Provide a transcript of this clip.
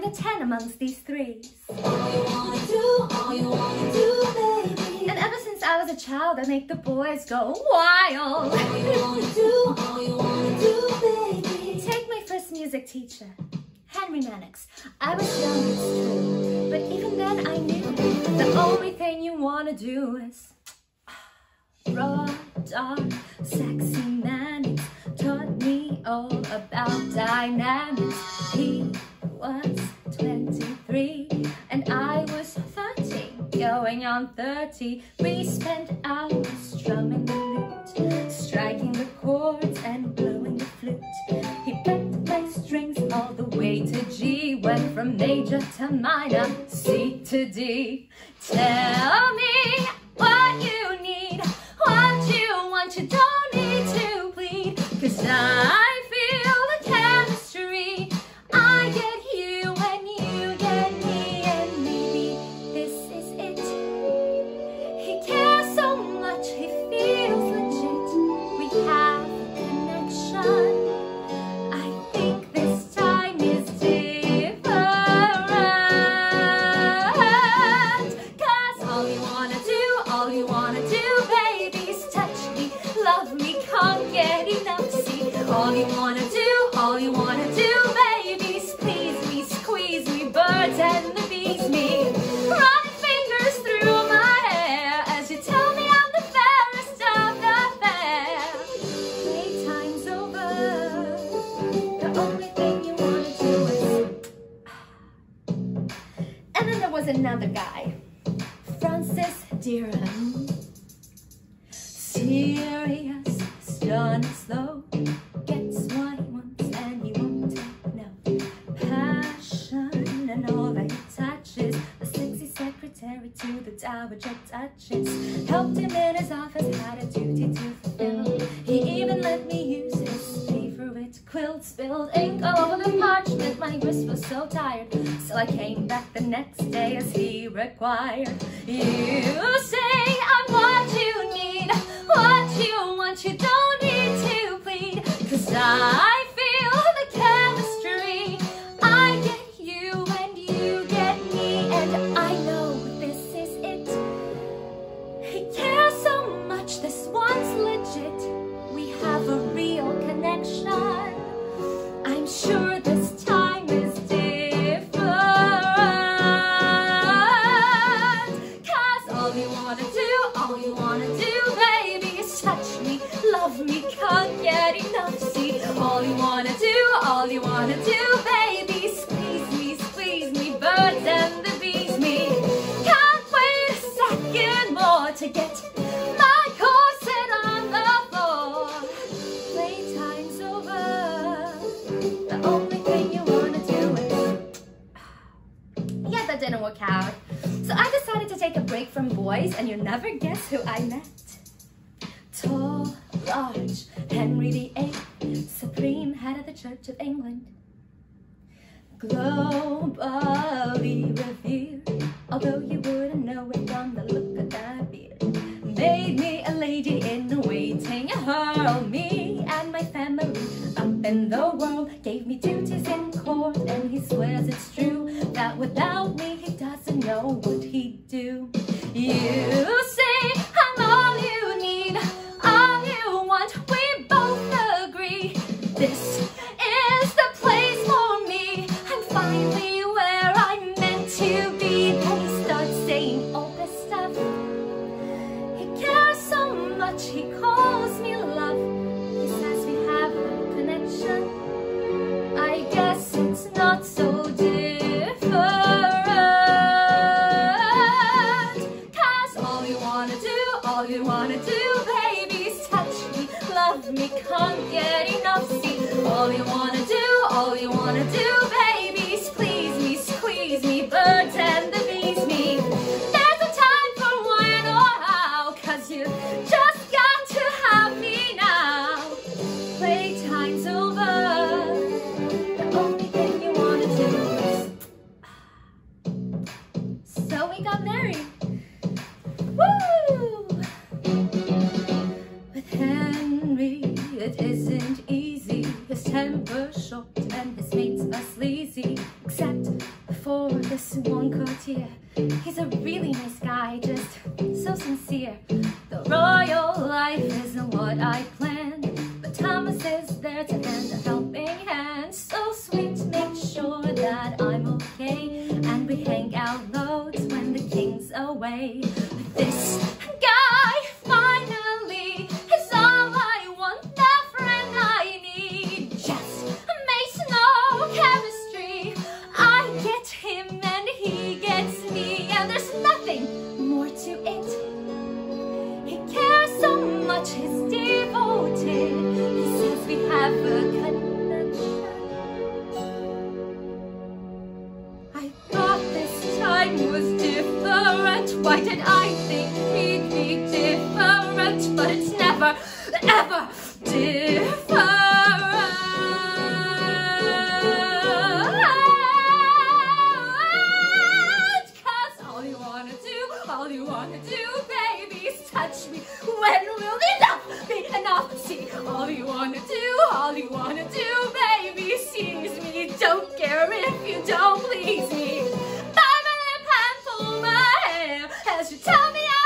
a 10 amongst these threes. All you wanna do, baby. And ever since I was a child, I make the boys go wild. All you wanna do, baby. Take my first music teacher, Henry Mannix. I was young, it's true, but even then I knew the only thing you wanna do is raw, dark, sexy Mannix taught me all about dynamics. He was 23 and I was 30, going on 30. We spent hours strumming the lute, striking the chords and blowing the flute. He bent my strings all the way to G, went from major to minor, C to D. Tell me what you need, what you want, you don't need to plead, 'cause I feel the chemistry. I get you and you get me, and maybe this is it. He cares so much, he feels legit. We have a connection. I think this time is different, 'cause all you wanna do, baby, is touch me, love me, can't get enough. See, all you wanna do, baby, is please me, squeeze me, birds and the bees me. Run fingers through my hair as you tell me I'm the fairest of the fair. Playtime's over, the only thing you wanna do is... And then there was another guy, Francis Dearham. Serious, stern and slow, gets what he wants and he won't take no. Passion and all that he touches, the sexy secretary to the dowager duchess. Helped him in his office, had a duty to fulfill. He even let me use his favorite quilt. Spilled ink all over the parchment, my wrist was so tired, so I came back the next day as he required. You say I'm what you need, what you want, you don't need to plead, 'cause I feel the chemistry. I get you and you get me, and I know this is it. He cares so much, this one's legit. We have a real connection. I'm sure this time is different, 'cause all you wanna do, baby, is touch me, love me, can't get enough. See, all you wanna do, baby, is squeeze me, birds and the bees me. Can't wait a second more to get my corset on the floor. Playtime's over, the only thing you wanna do is... Yeah, that didn't work out. So I decided to take a break from boys, and you'll never guess who I met. Tall, large, Henry VIII, supreme head of the Church of England. Globally revered, although you wouldn't know it from the look of that beard. Made me a lady in waiting, hurled me and my family up in the world. Gave me duties in court, and he swears it's true that without me he doesn't know what he'd do. You say I'm all you need, all you want, we both agree. This is the place for me, I'm finally where I'm meant to be. Then he starts saying all this stuff. He cares so much, he calls me love. He says we have a connection. I guess it's not so different, 'cause all you wanna do, baby, is touch me, love me, can't get enough. See, all you wanna do, baby, is please me, squeeze me, birds and the bees me. There's a time for when or how, 'cause you just got to have me now. Playtime's over, the only thing you wanna do is... So we got married. Woo! With Henry, it isn't easy. His temper's short and his mates are sleazy. Except what I planned, but Thomas is there to lend a helping hand. So sweet to make sure that I'm okay, and we hang out loads when the king's away. This guy finally is all I want, the friend I need. Just makes no chemistry. I get him and he gets me, and there's nothing more to it. He cares so much, he's devoted. He says we have a connection. I thought this time was different. Why did I think he'd be different? But it's never, ever different. 'Cause all you wanna do, baby, is touch me. When will enough be enough? See, all you wanna do, baby, is tease me. Don't care if you don't please me. Buy my lip and pull my hair as you tell me